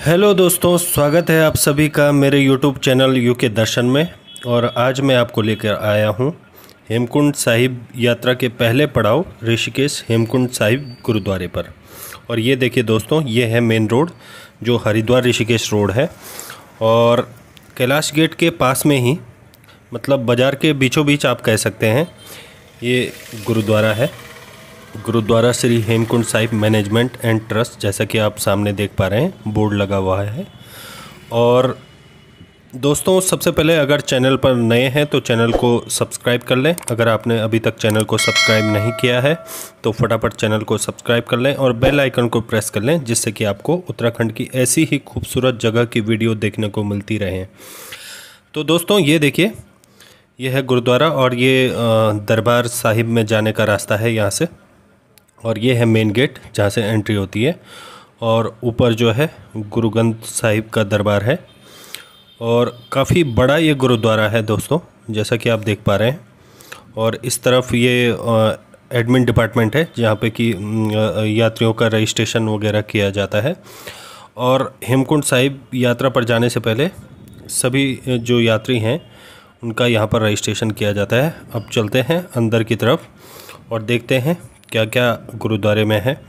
Hello दोस्तों, स्वागत है आप सभी का मेरे YouTube चैनल यूके दर्शन में। और आज मैं आपको लेकर आया हूँ हेमकुंड साहिब यात्रा के पहले पड़ाव ऋषिकेश हेमकुंड साहिब गुरुद्वारे पर। और ये देखिए दोस्तों, ये है मेन रोड जो हरिद्वार ऋषिकेश रोड है। और कैलाश गेट के पास में ही, मतलब बाज़ार के बीचों बीच आप कह सकते हैं, ये गुरुद्वारा है। Gurdwara Shri Hemkund Sahib management and trust, जैसा कि आप सामने देख पा रहे हैं, बोर्ड लगा हुआ है। और दोस्तों, सबसे पहले अगर चैनल पर नए हैं तो चैनल को सब्सक्राइब कर लें। अगर आपने अभी तक चैनल को सब्सक्राइब नहीं किया है तो फटाफट चैनल को सब्सक्राइब कर लें और बेल आइकन को प्रेस कर लें, जिससे कि आपको उत्तराखंड की ऐसी ही खूबसूरत जगह की वीडियो देखने को मिलती रहे। तो दोस्तों, ये देखिए, ये है गुरुद्वारा और ये दरबार साहिब में जाने का रास्ता है यहाँ से। और ये है मेन गेट जहाँ से एंट्री होती है। और ऊपर जो है गुरु ग्रंथ साहिब का दरबार है। और काफ़ी बड़ा ये गुरुद्वारा है दोस्तों, जैसा कि आप देख पा रहे हैं। और इस तरफ ये एडमिन डिपार्टमेंट है, जहाँ पे कि यात्रियों का रजिस्ट्रेशन वगैरह किया जाता है। और हेमकुंड साहिब यात्रा पर जाने से पहले सभी जो यात्री हैं उनका यहाँ पर रजिस्ट्रेशन किया जाता है। अब चलते हैं अंदर की तरफ और देखते हैं क्या क्या गुरुद्वारे में है।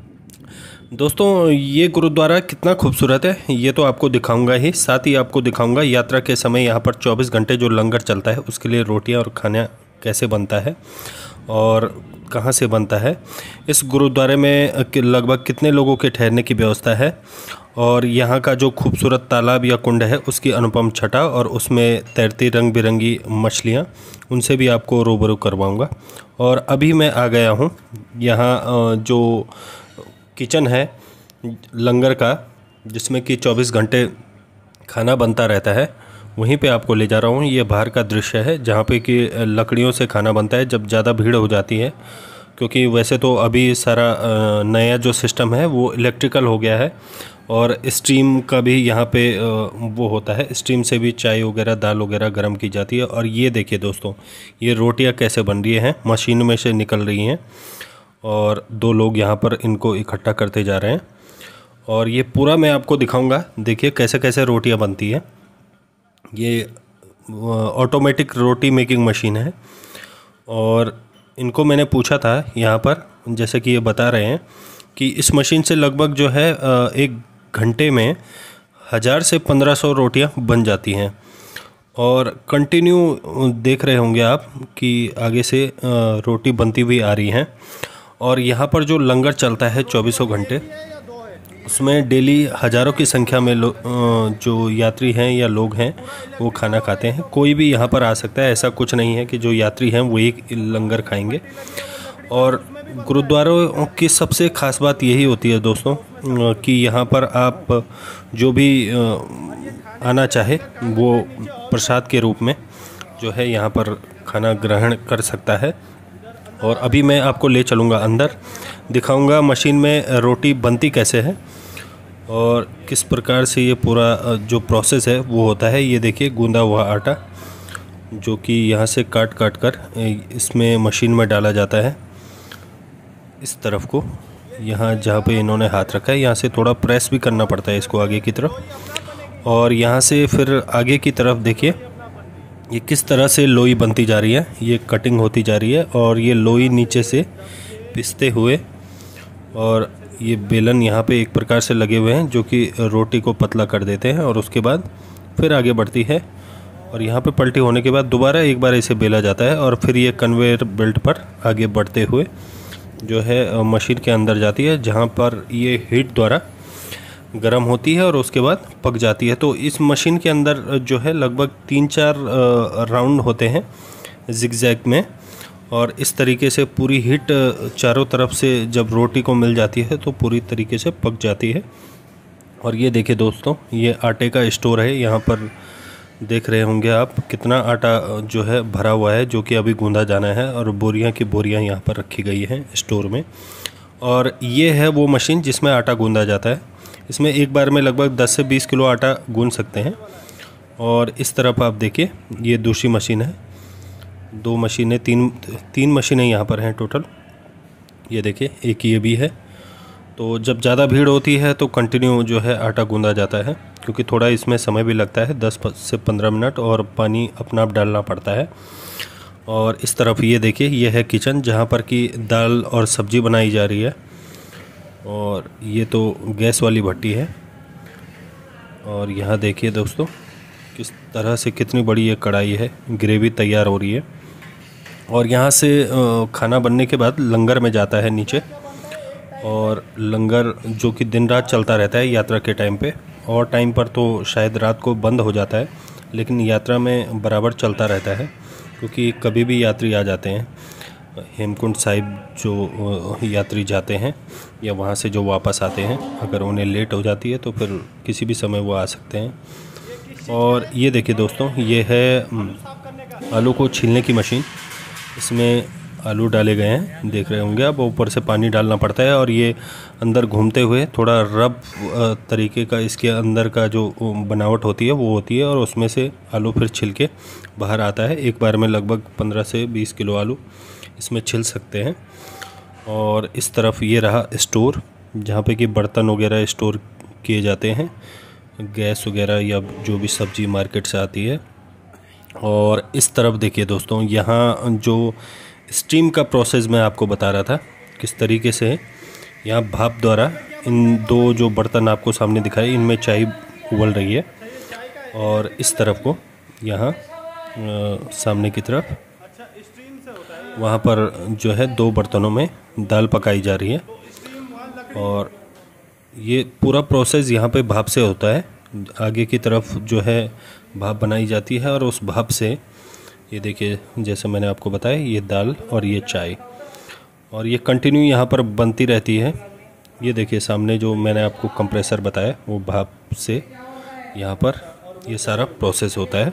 दोस्तों, ये गुरुद्वारा कितना खूबसूरत है ये तो आपको दिखाऊंगा ही, साथ ही आपको दिखाऊंगा यात्रा के समय यहाँ पर 24 घंटे जो लंगर चलता है उसके लिए रोटियाँ और खाना कैसे बनता है और कहाँ से बनता है। इस गुरुद्वारे में लगभग कितने लोगों के ठहरने की व्यवस्था है। और यहाँ का जो खूबसूरत तालाब या कुंड है उसकी अनुपम छटा और उसमें तैरती रंग बिरंगी मछलियाँ, उनसे भी आपको रूबरू करवाऊँगा। और अभी मैं आ गया हूँ यहाँ जो किचन है लंगर का, जिसमें कि 24 घंटे खाना बनता रहता है, वहीं पे आपको ले जा रहा हूँ। ये बाहर का दृश्य है जहाँ पे कि लकड़ियों से खाना बनता है जब ज़्यादा भीड़ हो जाती है। क्योंकि वैसे तो अभी सारा नया जो सिस्टम है वो इलेक्ट्रिकल हो गया है। और स्टीम का भी यहाँ पे वो होता है, स्टीम से भी चाय वगैरह दाल वगैरह गर्म की जाती है। और ये देखिए दोस्तों, ये रोटियाँ कैसे बन रही हैं, मशीन में से निकल रही हैं। और दो लोग यहाँ पर इनको इकट्ठा करते जा रहे हैं। और ये पूरा मैं आपको दिखाऊंगा, देखिए कैसे कैसे रोटियाँ बनती हैं। ये ऑटोमेटिक रोटी मेकिंग मशीन है। और इनको मैंने पूछा था यहाँ पर, जैसे कि ये बता रहे हैं कि इस मशीन से लगभग जो है एक घंटे में 1000 से 1500 रोटियाँ बन जाती हैं। और कंटिन्यू देख रहे होंगे आप कि आगे से रोटी बनती हुई आ रही हैं। और यहाँ पर जो लंगर चलता है 24 घंटे, उसमें डेली हज़ारों की संख्या में जो यात्री हैं या लोग हैं वो खाना खाते हैं। कोई भी यहाँ पर आ सकता है, ऐसा कुछ नहीं है कि जो यात्री हैं वो एक लंगर खाएंगे। और गुरुद्वारों की सबसे ख़ास बात यही होती है दोस्तों कि यहाँ पर आप जो भी आना चाहे वो प्रसाद के रूप में जो है यहाँ पर खाना ग्रहण कर सकता है। और अभी मैं आपको ले चलूँगा अंदर, दिखाऊंगा मशीन में रोटी बनती कैसे है और किस प्रकार से ये पूरा जो प्रोसेस है वो होता है। ये देखिए गूंदा हुआ आटा जो कि यहाँ से काट काट कर इसमें मशीन में डाला जाता है। इस तरफ को, यहाँ जहाँ पे इन्होंने हाथ रखा है, यहाँ से थोड़ा प्रेस भी करना पड़ता है इसको आगे की तरफ। और यहाँ से फिर आगे की तरफ देखिए ये किस तरह से लोई बनती जा रही है, ये कटिंग होती जा रही है। और ये लोई नीचे से पिसते हुए, और ये बेलन यहाँ पे एक प्रकार से लगे हुए हैं जो कि रोटी को पतला कर देते हैं। और उसके बाद फिर आगे बढ़ती है और यहाँ पे पलटी होने के बाद दोबारा एक बार इसे बेला जाता है। और फिर ये कन्वेयर बेल्ट पर आगे बढ़ते हुए जो है मशीन के अंदर जाती है, जहाँ पर ये हीट द्वारा गर्म होती है और उसके बाद पक जाती है। तो इस मशीन के अंदर जो है लगभग 3-4 राउंड होते हैं जिगजैग में। और इस तरीके से पूरी हीट चारों तरफ से जब रोटी को मिल जाती है तो पूरी तरीके से पक जाती है। और ये देखिए दोस्तों, ये आटे का स्टोर है। यहाँ पर देख रहे होंगे आप कितना आटा जो है भरा हुआ है, जो कि अभी गूंदा जाना है। और बोरियां की बोरियां यहाँ पर रखी गई हैं स्टोर में। और ये है वो मशीन जिसमें आटा गूंदा जाता है। इसमें एक बार में लगभग 10 से 20 किलो आटा गूंद सकते हैं। और इस तरफ आप देखिए, ये दूसरी मशीन है। दो मशीनें, तीन मशीनें यहाँ पर हैं टोटल। ये देखिए, एक ये भी है। तो जब ज़्यादा भीड़ होती है तो कंटिन्यू जो है आटा गूंदा जाता है, क्योंकि थोड़ा इसमें समय भी लगता है, 10 से 15 मिनट, और पानी अपना आप डालना पड़ता है। और इस तरफ ये देखिए, ये है किचन जहाँ पर कि दाल और सब्ज़ी बनाई जा रही है। और ये तो गैस वाली भट्टी है। और यहाँ देखिए दोस्तों किस तरह से कितनी बड़ी ये कढ़ाई है, ग्रेवी तैयार हो रही है। और यहाँ से खाना बनने के बाद लंगर में जाता है नीचे, और लंगर जो कि दिन रात चलता रहता है यात्रा के टाइम पे, और टाइम पर तो शायद रात को बंद हो जाता है, लेकिन यात्रा में बराबर चलता रहता है, क्योंकि कभी भी यात्री आ जाते हैं। हेमकुंड साहिब जो यात्री जाते हैं या वहाँ से जो वापस आते हैं, अगर उन्हें लेट हो जाती है तो फिर किसी भी समय वो आ सकते हैं। और ये देखिए दोस्तों, ये है आलू को छीलने की मशीन। इसमें आलू डाले गए हैं, देख रहे होंगे आप। ऊपर से पानी डालना पड़ता है और ये अंदर घूमते हुए थोड़ा रब तरीके का इसके अंदर का जो बनावट होती है वो होती है, और उसमें से आलू फिर छिल के बाहर आता है। एक बार में लगभग 15 से 20 किलो आलू इसमें छिल सकते हैं। और इस तरफ ये रहा स्टोर, जहाँ पे कि बर्तन वगैरह स्टोर किए जाते हैं, गैस वगैरह या जो भी सब्ज़ी मार्केट से आती है। और इस तरफ देखिए दोस्तों, यहाँ जो स्टीम का प्रोसेस मैं आपको बता रहा था किस तरीके से है। यहाँ भाप द्वारा इन दो जो बर्तन आपको सामने दिखाए, इनमें चाय उबल रही है। और इस तरफ को यहाँ सामने की तरफ वहाँ पर जो है 2 बर्तनों में दाल पकाई जा रही है। और ये पूरा प्रोसेस यहाँ पे भाप से होता है। आगे की तरफ जो है भाप बनाई जाती है, और उस भाप से ये देखिए, जैसे मैंने आपको बताया, ये दाल और ये चाय, और ये कंटिन्यू यहाँ पर बनती रहती है। ये देखिए सामने जो मैंने आपको कंप्रेसर बताया, वो भाप से यहाँ पर ये सारा प्रोसेस होता है।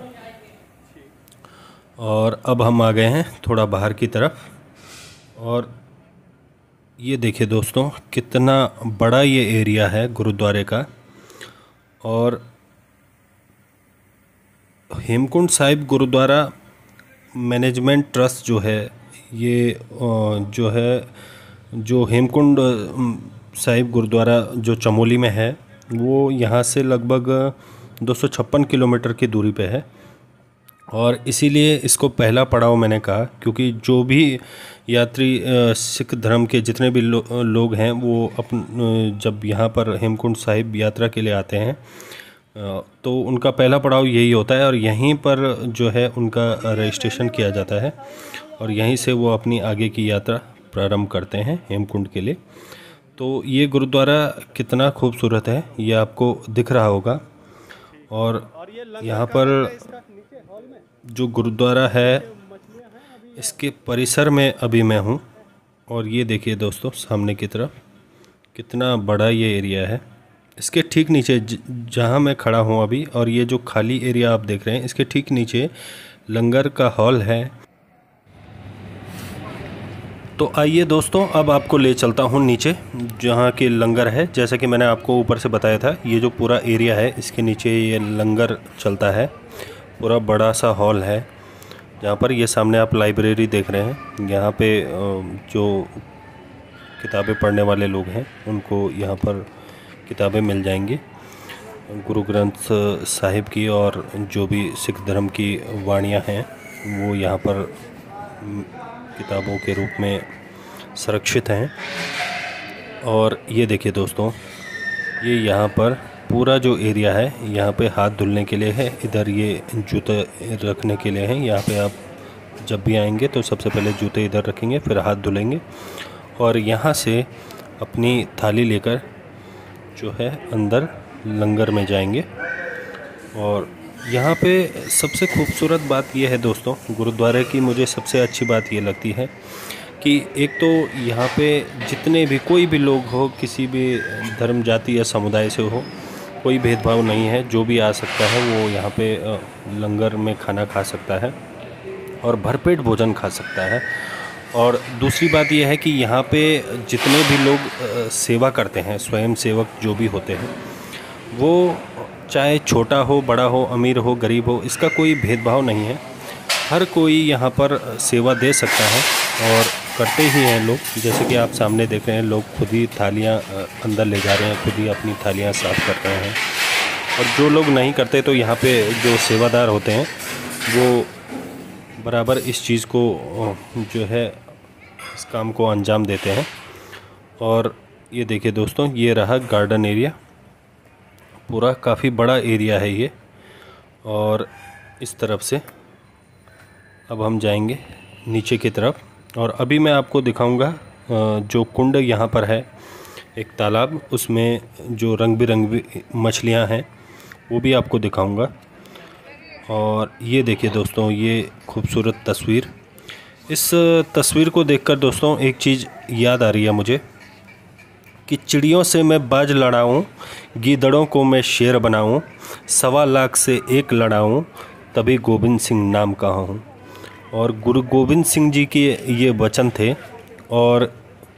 और अब हम आ गए हैं थोड़ा बाहर की तरफ, और ये देखिए दोस्तों कितना बड़ा ये एरिया है गुरुद्वारे का। और हेमकुंड साहिब गुरुद्वारा मैनेजमेंट ट्रस्ट जो है, ये जो हेमकुंड साहिब गुरुद्वारा जो चमोली में है, वो यहाँ से लगभग 256 किलोमीटर की दूरी पे है। और इसीलिए इसको पहला पड़ाव मैंने कहा, क्योंकि जो भी यात्री सिख धर्म के जितने भी लोग हैं, वो जब यहाँ पर हेमकुंड साहिब यात्रा के लिए आते हैं तो उनका पहला पड़ाव यही होता है, और यहीं पर जो है उनका रजिस्ट्रेशन किया जाता है, और यहीं से वो अपनी आगे की यात्रा प्रारंभ करते हैं हेमकुंड के लिए। तो ये गुरुद्वारा कितना खूबसूरत है ये आपको दिख रहा होगा। और यहाँ पर जो गुरुद्वारा है, इसके परिसर में अभी मैं हूँ। और ये देखिए दोस्तों सामने की तरफ कितना बड़ा ये एरिया है। इसके ठीक नीचे जहाँ मैं खड़ा हूँ अभी, और ये जो खाली एरिया आप देख रहे हैं, इसके ठीक नीचे लंगर का हॉल है। तो आइए दोस्तों, अब आपको ले चलता हूँ नीचे जहाँ के लंगर है। जैसा कि मैंने आपको ऊपर से बताया था, ये जो पूरा एरिया है, इसके नीचे ये लंगर चलता है। पूरा बड़ा सा हॉल है, जहाँ पर ये सामने आप लाइब्रेरी देख रहे हैं। यहाँ पे जो किताबें पढ़ने वाले लोग हैं, उनको यहाँ पर किताबें मिल जाएंगी, गुरु ग्रंथ साहिब की, और जो भी सिख धर्म की वाणियाँ हैं वो यहाँ पर किताबों के रूप में संरक्षित हैं। और ये देखिए दोस्तों, ये यहाँ पर पूरा जो एरिया है, यहाँ पे हाथ धुलने के लिए है। इधर ये जूते रखने के लिए हैं। यहाँ पे आप जब भी आएंगे तो सबसे पहले जूते इधर रखेंगे, फिर हाथ धुलेंगे, और यहाँ से अपनी थाली लेकर जो है अंदर लंगर में जाएंगे। और यहाँ पे सबसे खूबसूरत बात यह है दोस्तों, गुरुद्वारे की मुझे सबसे अच्छी बात ये लगती है कि एक तो यहाँ पे जितने भी कोई भी लोग हो, किसी भी धर्म जाति या समुदाय से हो, कोई भेदभाव नहीं है। जो भी आ सकता है वो यहाँ पे लंगर में खाना खा सकता है और भरपेट भोजन खा सकता है। और दूसरी बात यह है कि यहाँ पे जितने भी लोग सेवा करते हैं, स्वयं सेवक जो भी होते हैं, वो चाहे छोटा हो, बड़ा हो, अमीर हो, गरीब हो, इसका कोई भेदभाव नहीं है। हर कोई यहाँ पर सेवा दे सकता है। और करते ही हैं लोग, जैसे कि आप सामने देख रहे हैं, लोग खुद ही थालियाँ अंदर ले जा रहे हैं, खुद ही अपनी थालियाँ साफ़ कर रहे हैं। और जो लोग नहीं करते तो यहाँ पे जो सेवादार होते हैं वो बराबर इस चीज़ को जो है इस काम को अंजाम देते हैं। और ये देखिए दोस्तों, ये रहा गार्डन एरिया, पूरा काफ़ी बड़ा एरिया है ये। और इस तरफ से अब हम जाएंगे नीचे की तरफ, और अभी मैं आपको दिखाऊंगा जो कुंड यहाँ पर है, एक तालाब, उसमें जो रंग बिरंगी मछलियाँ हैं वो भी आपको दिखाऊंगा। और ये देखिए दोस्तों, ये खूबसूरत तस्वीर, इस तस्वीर को देखकर दोस्तों एक चीज़ याद आ रही है मुझे कि चिड़ियों से मैं बाज लड़ाऊं, गीदड़ों को मैं शेर बनाऊं, 1.25 लाख से एक लड़ाऊं, तभी गोविंद सिंह नाम कहा हूँ। और गुरु गोविंद सिंह जी के ये वचन थे, और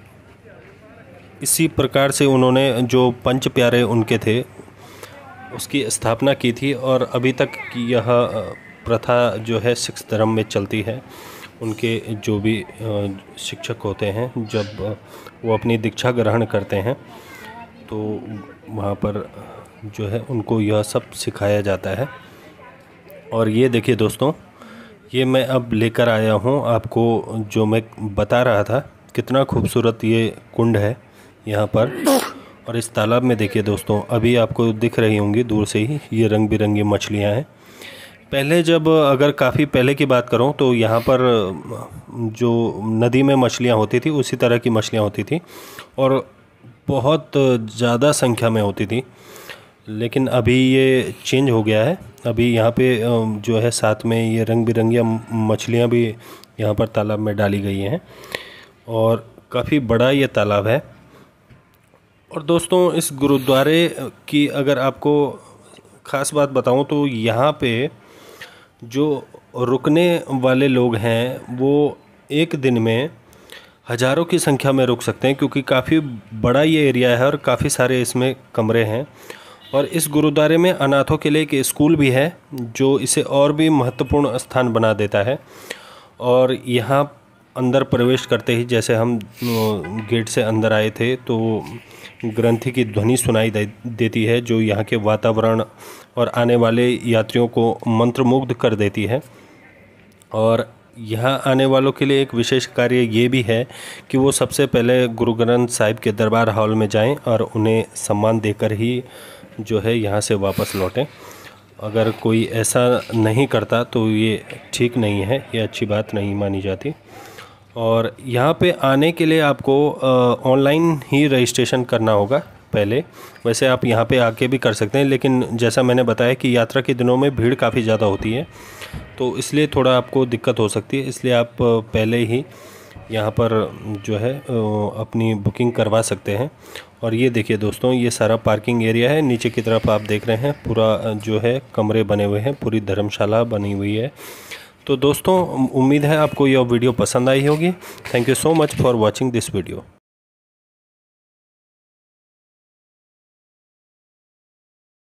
इसी प्रकार से उन्होंने जो पंच प्यारे उनके थे उसकी स्थापना की थी। और अभी तक यह प्रथा जो है सिख धर्म में चलती है। उनके जो भी शिक्षक होते हैं, जब वो अपनी दीक्षा ग्रहण करते हैं तो वहाँ पर जो है उनको यह सब सिखाया जाता है। और ये देखिए दोस्तों, ये मैं अब लेकर आया हूँ आपको, जो मैं बता रहा था, कितना खूबसूरत ये कुंड है यहाँ पर। और इस तालाब में देखिए दोस्तों, अभी आपको दिख रही होंगी दूर से ही, ये रंग बिरंगी मछलियाँ हैं। पहले जब अगर काफ़ी पहले की बात करूं तो यहाँ पर जो नदी में मछलियाँ होती थी उसी तरह की मछलियाँ होती थी, और बहुत ज़्यादा संख्या में होती थी। लेकिन अभी ये चेंज हो गया है। अभी यहाँ पे जो है साथ में ये रंग बिरंगी मछलियाँ भी यहाँ पर तालाब में डाली गई हैं, और काफ़ी बड़ा ये तालाब है। और दोस्तों, इस गुरुद्वारे की अगर आपको ख़ास बात बताऊं तो यहाँ पे जो रुकने वाले लोग हैं वो एक दिन में हज़ारों की संख्या में रुक सकते हैं, क्योंकि काफ़ी बड़ा ये एरिया है और काफ़ी सारे इसमें कमरे हैं। और इस गुरुद्वारे में अनाथों के लिए एक स्कूल भी है, जो इसे और भी महत्वपूर्ण स्थान बना देता है। और यहाँ अंदर प्रवेश करते ही, जैसे हम गेट से अंदर आए थे, तो ग्रंथि की ध्वनि सुनाई देती है, जो यहाँ के वातावरण और आने वाले यात्रियों को मंत्रमुग्ध कर देती है। और यहाँ आने वालों के लिए एक विशेष कार्य ये भी है कि वो सबसे पहले गुरु ग्रंथ साहिब के दरबार हॉल में जाएं और उन्हें सम्मान देकर ही जो है यहाँ से वापस लौटें। अगर कोई ऐसा नहीं करता तो ये ठीक नहीं है, ये अच्छी बात नहीं मानी जाती। और यहाँ पे आने के लिए आपको ऑनलाइन ही रजिस्ट्रेशन करना होगा पहले। वैसे आप यहाँ पे आके भी कर सकते हैं, लेकिन जैसा मैंने बताया कि यात्रा के दिनों में भीड़ काफ़ी ज़्यादा होती है, तो इसलिए थोड़ा आपको दिक्कत हो सकती है। इसलिए आप पहले ही यहाँ पर जो है अपनी बुकिंग करवा सकते हैं। और ये देखिए दोस्तों, ये सारा पार्किंग एरिया है। नीचे की तरफ आप देख रहे हैं पूरा जो है कमरे बने हुए हैं, पूरी धर्मशाला बनी हुई है। तो दोस्तों, उम्मीद है आपको यह वीडियो पसंद आई होगी। Thank you so much for watching this video.